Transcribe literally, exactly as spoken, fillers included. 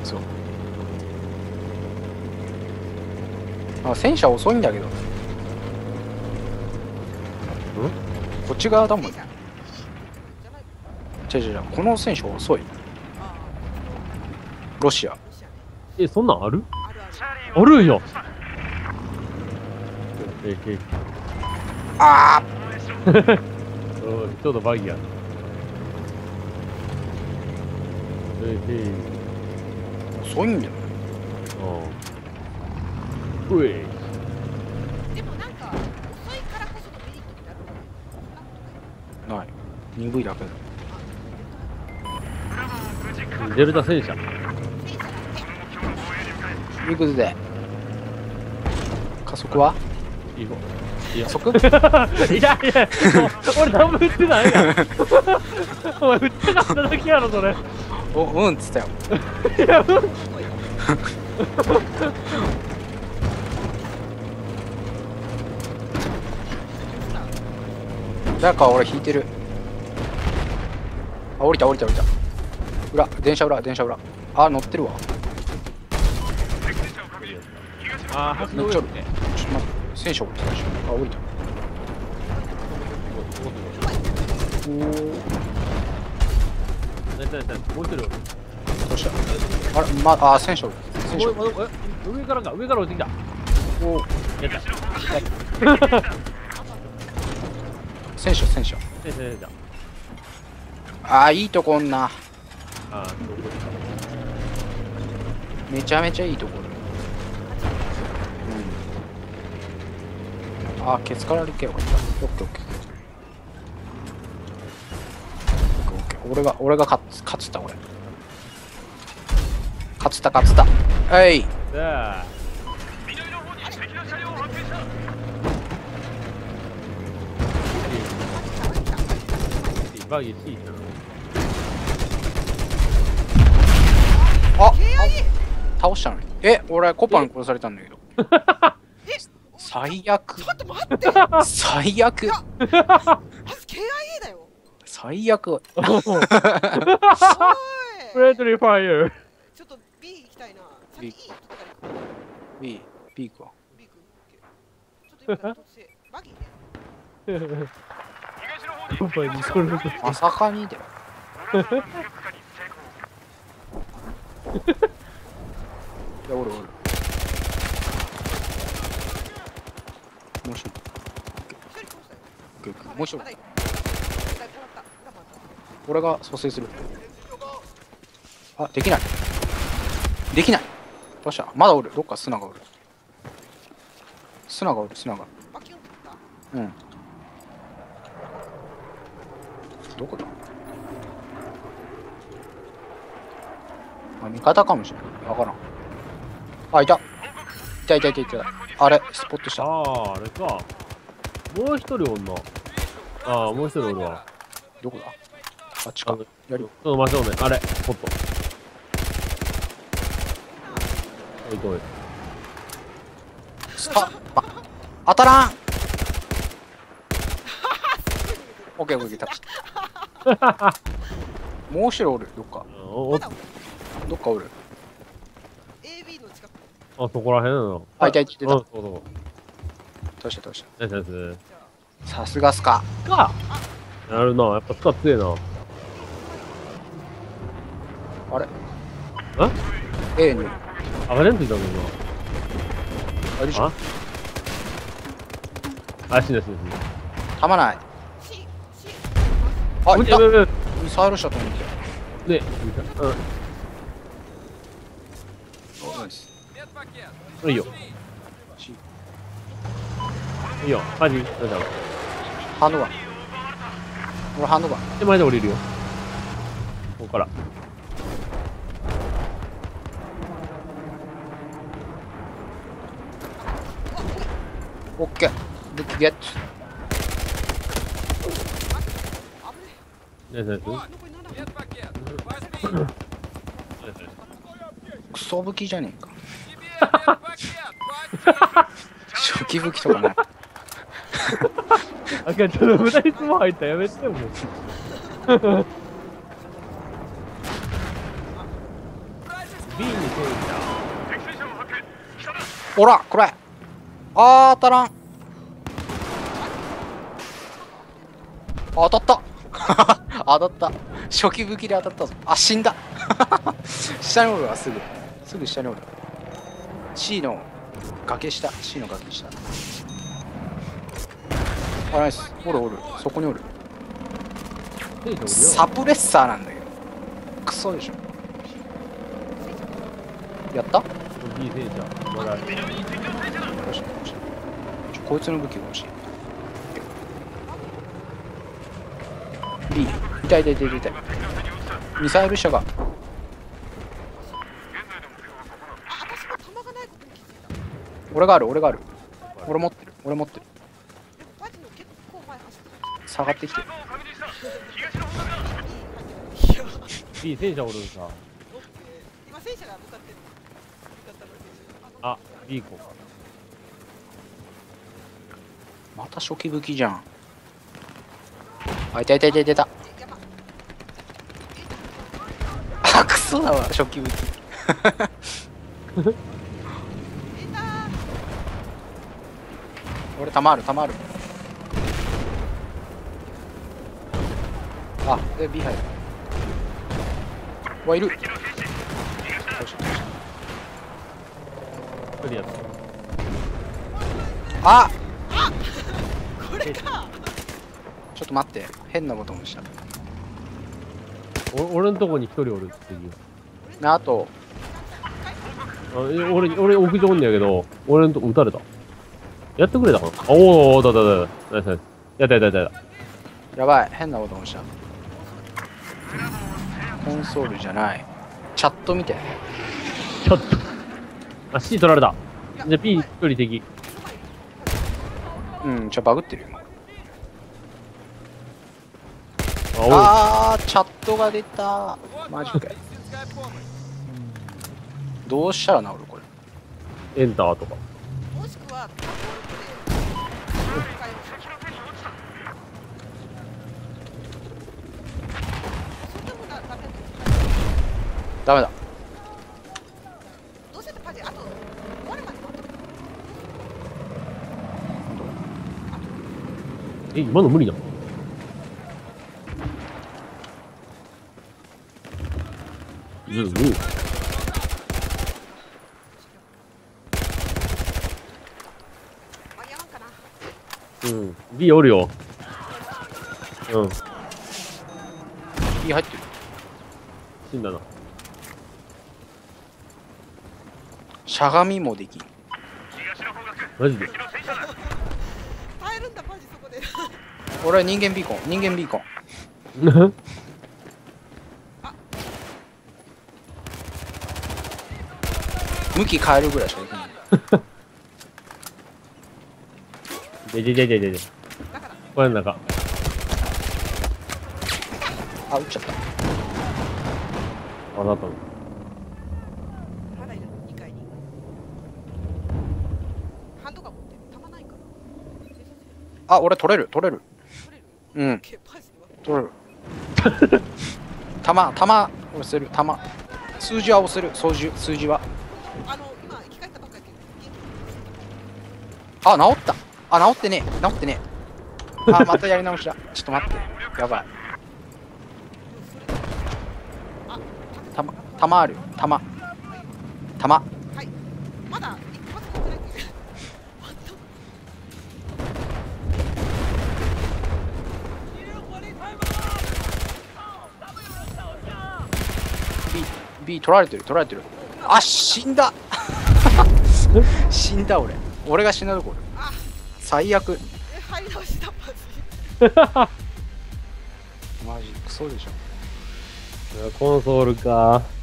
そう。あ、戦車遅いんだけど。ん？こっち側だもんね。違う違う違う、この戦車遅い。ロシア。 え、そんなんある？あるんや。え、え、 ああちょうどバギーや。え、え、 遅いんだよね。 うん。うえ。 でもなんか遅いからこそのメリットってあるの？ ない。鈍いだけだ。 デルタ戦車。 行くぜ。加速は？ いい子。いや、 加速？ いやいや、俺何も言ってないやん。お前、振ってかっただけやろ、それ。 お、うんっつったよ。 いや、うん。 誰か俺引いてる。あ、降りた降りた降りた。裏、電車裏、電車裏。あ、乗ってるわ。 あー、橋の上ちょっにね。 と待って、戦車降りたでしょ。あ、降りた。おお。 何何何もう一人おる。 どうした？あれ、ま、あ、戦車降りた。戦車降りおいおいおい上からか、上から降りてきた。 た。おお。 やった。 戦車、戦車。 え、え、え、 あー、いいとこおんな。 あー、そうめちゃめちゃいいところ。うん。あー、ケツから行けよかった。オッケーオッケー。オッケーオッケー。俺が、俺が勝つ、勝つた、俺。勝つた、勝つた。はい。 さあ。バギー C なの。 あ、倒したのに。え、俺コパン殺されたんだけど。最悪。 ちょっと待って。 最悪。 まず ケーアイエー だよ。 最悪。 おい。 フレンドリーファイヤー。 ちょっと B 行きたいな。さっき E 取ったから。 B、B か。 B 君。ちょっと今から突然バギーね。 お前にそれだと。 まさかにだよ。いや、おるおる。もう一人。もう一人。俺が蘇生する。あ、できない。できない。どうした？まだおる。どっか砂がおる。砂がおる、砂が。うん。どこだ？あ、味方かもしれない。わからん。あ、いた。いたいたいたいた。あれ、スポットした。 ああ、あれか。もう一人おんな。ああ、もう一人おるわ。 どこだ？あっちか。やるよ。 ちょっと待っておね。あれ、ポット。おいこい。 スタあ、当たらん。オッケーオッケー、タッチ。もう一人おる。どっか。 おお、あ、 どっかおる。 エービー の近く。 そこらへんなの。 あ、いたいたいた。 うん、そうそう。 どうしたどうしナイスナイス。 た。さすがスカ。 かなるな。やっぱスカ強えな。 あれあ ?A に。 赤点ついたんだあれでしょ。 ああ、死ね死ね死ね。 たまない。 C、C。 あ、いた。 やべやべやミサイルしたと思って。 べ。で、見た。うん。 おナイス。 いいよ。いいよ。マジどうしたの？ ハンドガン。俺ハンドガン。 手前で降りるよ。ここから。 オッケー。ルックゲット。 ナイスナイス。 クソ武器じゃねえか。初期武器とかない。 あかん、ちょっと無駄にスマ入ったやめてもう。 B にそうほらこれあー当たらん。あ当たった当たった。初期武器で当たったぞ。あ死んだ下におるわ。すぐすぐ下におる。 C の崖下。 C の崖下。あナイス。おるおるそこにおる。 戦車おるよ。 サプレッサーなんだけどクソでしょ。やった。 B 戦車まだある。 よしよしちょこいつの武器が欲しい。 B 痛い痛い痛い痛い。ミサイル車が。 あ、私も弾がないことに気づいた。 俺がある俺がある。俺持ってる俺持ってる。 でもバジの結構前走ってた。 下がってきてる。 いや、 B 戦車おるんさ。 オッケー。今戦車が向かってる。向かったの戦車。 あ B 行こうか。 また初期武器じゃん。あいたいたいたいたいた。 やば。 あクソだわ初期武器いたー。 俺弾ある弾ある。あで B 入る。うわいる。どうしたどうした。 これでやった。 あこれか。 ちょっと待って変なこともした。 お俺のとこに一人おるっていう。 ねあとあえ俺、俺屋上おんねやけど、俺のとこ撃たれた。やってくれたかな。おお、だだだだ。ナイスナイス。やったやったやった。 やばい変なこともした。コンソールじゃないチャット見て。 ちょっと。あ、C 取られた。じゃあ P 一人敵。 うんちょバグってるよ今。 あ、 あーチャットが出た。マジかよ。どうしたら治るこれ。 おエンターとか。 もしくはタコルクで使いましょう。それでもだダメだ。 ダメだ。 どうせってパジあと終わるまで待ってる。 え、今の無理なの。ズーム。 間に合わんかな。 うん。B おるよ。うん。 いい入ってる。 死んだな。 しゃがみもできん。 マジで。 耐えるんだパジそこで。 俺は人間ビーコン人間ビーコン。向き変えるぐらいしかできない。 でででででで。 だからこれの中。 あ撃っちゃった。 あなたの。 まだいるにかいに。ハンドガン持ってる。弾ないかな。 あ俺取れる取れる。 取れる。 うんけパジは。 取れる。弾弾押せる弾。数字は押せる数字数字は。 あの今生き返ったばっかりやけあ治った。あ治ってねえ治ってねえ。あまたやり直しだ。ちょっと待ってやばい。弾弾あるよ弾弾。 はい。まだ一発持ってないけど。 B B 取られてる取られてる。あ死んだ死んだ俺俺が死んだところ。最悪。 え入り直したパジ。 マジクソでしょ。 コンソールか。